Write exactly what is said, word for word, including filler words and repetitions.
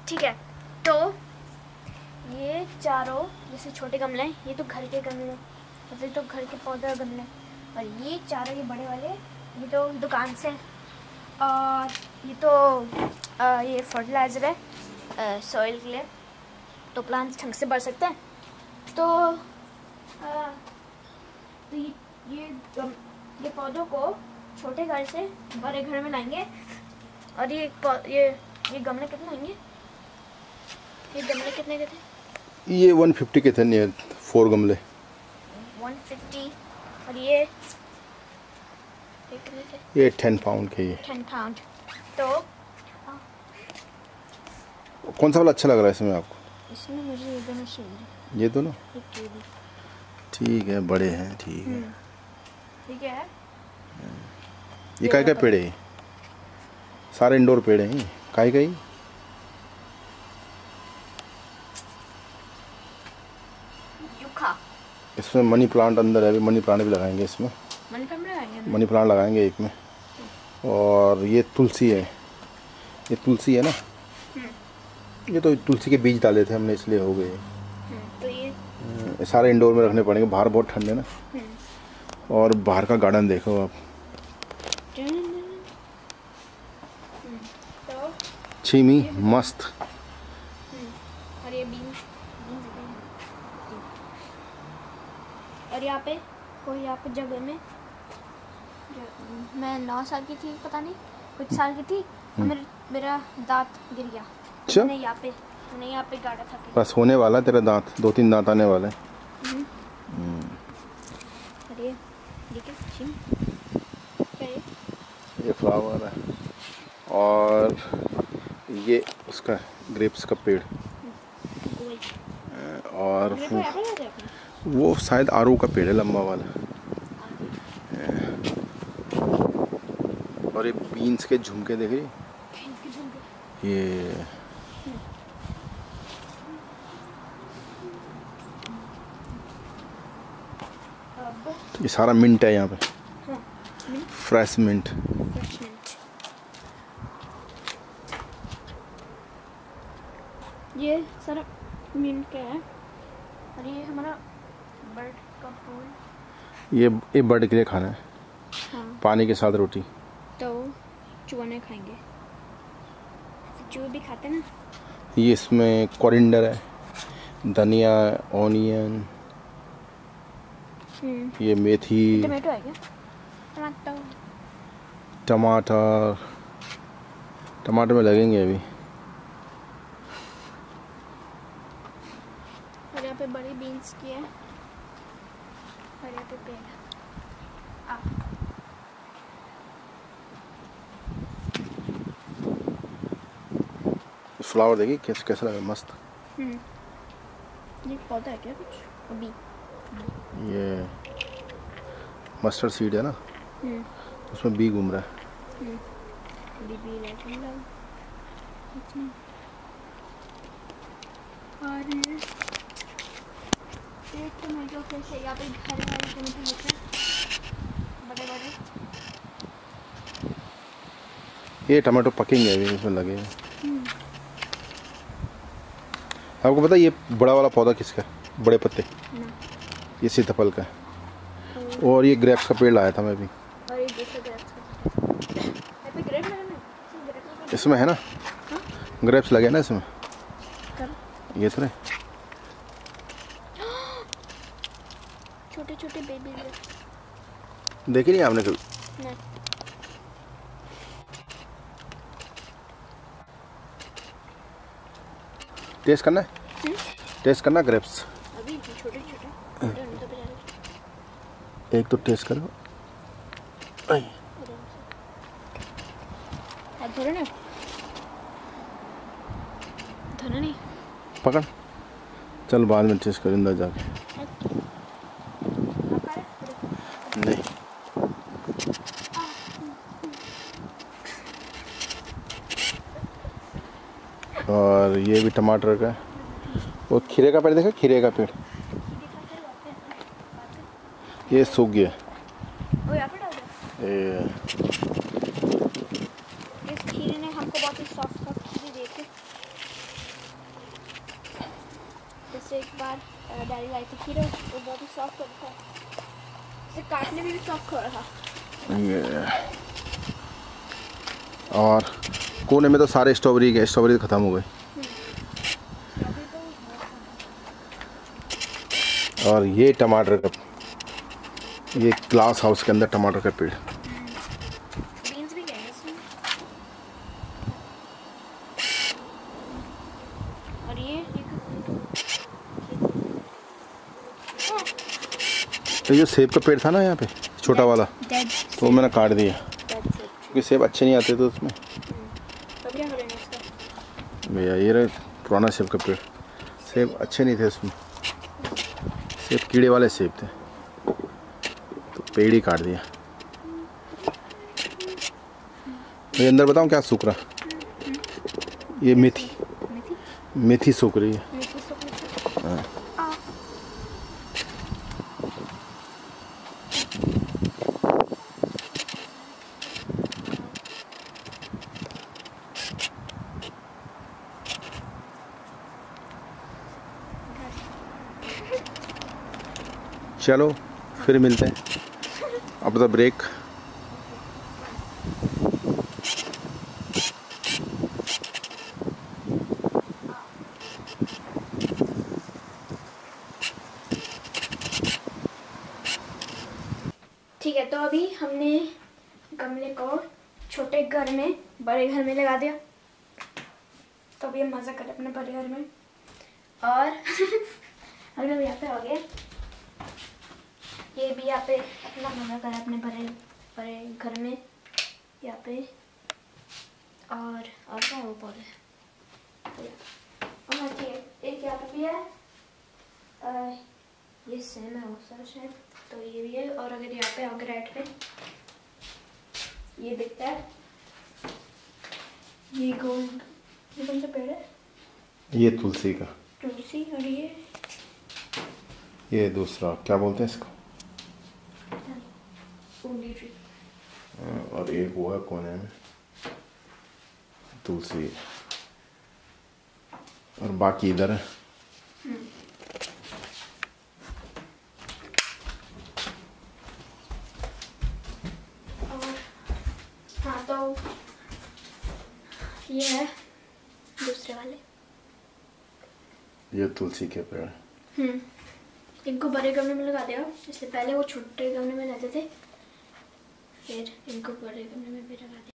ठीक है, तो ये चारों जैसे छोटे गमले हैं, ये तो घर के गमले, मतलब तो घर के पौधे गमले, और ये चारों ये बड़े वाले ये तो दुकान से, और ये तो आ, ये फर्टिलाइज़र है सॉइल के लिए, तो प्लांट्स ढंग से बढ़ सकते हैं। तो, आ, तो ये ये, गम, ये पौधों को छोटे घर से बड़े घर में लाएंगे। और ये ये ये गमले कितने होंगे? ये गमले कितने के थे? ये एक सौ पचास के थे नियर फोर गमले। एक सौ पचास और ये ये कितने थे? ये दस पाउंड के। ये दस पाउंड। तो कौन सा वाला अच्छा लग रहा है इसमें आपको? इसमें मुझे ये दोनों चाहिए। ये दोनों ठीक है, बड़े हैं, ठीक है। ठीक है। ये काय का पेड़ है? सारे इंडोर पेड़ हैं। काय का ही? यूखा। इसमें मनी प्लांट अंदर है, अभी मनी प्लांट भी लगाएंगे इसमें। मनी प्लांट लगाएंगे? मनी प्लांट लगाएंगे एक में। और ये तुलसी है, ये तुलसी है ना, ये तो तुलसी के बीज डाले थे हमने इसलिए हो गए। तो ये सारे इंडोर में रखने पड़ेंगे, बाहर बहुत ठंड है ना। और बाहर का गार्डन देखो आप, छीमी मस्त। और ये बीन, और यहाँ पे कोई यहाँ पे जगह में मैं नौ साल की थी, पता नहीं कुछ साल की थी, मेरे मेरा दांत गिर गया। अच्छा, मैंने यहाँ पे मैंने यहाँ पे गाड़ा था। बस होने वाला तेरा दांत, दो तीन दांत आने वाले। अरे ये क्या है? ये फ्लावर है, और ये उसका ग्रेप्स का पेड़, और वो, वो शायद आरू का पेड़ है लंबा वाला। और ये बीन्स के झुमके देख रही, ये ये सारा मिंट है यहाँ पे, फ्रेश मिंट। ये सारा मिंट का है, और ये हमारा बर्ड का फूल। ये ये बर्ड के लिए खाना है। हाँ। पानी के साथ रोटी। तो चूहे खाएंगे, चूहे भी खाते ना। ये इसमें कोरिएंडर है, धनिया, ऑनियन, ये मेथी, टमाटो है क्या? टमाटो, टमाटर, टमाटर में लगेंगे अभी। और यहाँ पे बड़ी बीन्स की है, और यहाँ पे पेड़ आ। फ्लावर देखिए कैसे कैसा लगा, मस्त। हम्म, ये पौधा है क्या कुछ अभी? ये मस्टर्ड सीड है ना, उसमें बी घूम रहा है। बी बी और ये टमाटो कैसे यहाँ पे हरे हरे टमाटो होते हैं, बड़े बड़े। ये टमाटो पकेंगे अभी, इसमें लगे। आपको पता है ये बड़ा वाला पौधा किसका है? बड़े पत्ते, ये सीताफल का है। और ये ग्रेप्स का पेड़ लाया था मैं भी। और ये दूसरा ग्रेप्स का। यहाँ पे ग्रेप लगे ना? इसमें है ना, ग्रेप्स लगे ना इसमें। ये तो नहीं, छोटे छोटे बेबी देखी नहीं आपने कभी? नहीं। टेस्ट करना है? टेस्ट करना ग्रेप्स। अभी छोटे छोटे एक तो टेस्ट करो। हाथ धो ना, धोना नहीं। पकड़, चल बाद में टेस्ट कर अंदर जाके। नहीं, और ये भी टमाटर का, और खीरे का पेड़ देखा, खीरे का पेड़ ये सूख गया। वो यहाँ पे डाल दो। इस खीरे ने हमको बहुत ही सॉफ्ट सॉफ्ट खीरे दे के से एक बार डैडी लाई थी खीरा, वो बहुत ही सॉफ्ट होता था, इसे काटने में भी सॉफ्ट हो रहा था। ये और कोने में तो सारे स्ट्रॉबेरी के स्ट्रॉबेरी तो ख़त्म हो गए। और ये टमाटर का, ये ग्लास हाउस के अंदर टमाटर का पेड़। बीन्स भी गए इसमें। और ये तो ये सेब का पेड़ था ना यहाँ पे छोटा वाला, तो वो मैंने काट दिया क्योंकि सेब अच्छे नहीं आते थे उसमें। तो क्या करेंगे इसका? भैया ये रहे पुराना सेब का पेड़, सेब अच्छे नहीं थे उसमें, सेब कीड़े वाले सेब थे, तो पेड़ ही काट दिया। ये अंदर बताऊँ क्या सूख रहा, ये मेथी मेथी सूख रही है। हाँ। चलो फिर मिलते हैं, अब द ब्रेक। ठीक है, तो अभी हमने गमले को छोटे घर में बड़े घर में लगा दिया, तो अभी हम मज़ा करें अपने बड़े घर में। और अभी हम यहाँ पे हो गए, ये भी यहाँ पे अपना मज़ा करें अपने बड़े बड़े घर में यहाँ पे। और और क्या है वो पौधे, और ठीक है, एक यहाँ पे भी है, आ, ये सेम है वो सच है, तो ये भी है। और अगर यहाँ पे अगर राइट पे ये दिखता है, ये गोल्ड, ये कौन सा पेड़ है? ये तुलसी का, तुलसी। और ये ये दूसरा क्या बोलते हैं इसको, उंडी ट्री। और एक वो है कोने में तुलसी, और बाकी इधर है। और हाँ, तो ये है दूसरे वाले, ये तुलसी के पेड़। हम्म इनको बड़े गमले में लगा दिया, इसलिए पहले वो छोटे गमले में रहते थे, फिर इनको बड़े गमले में भी लगा दिया।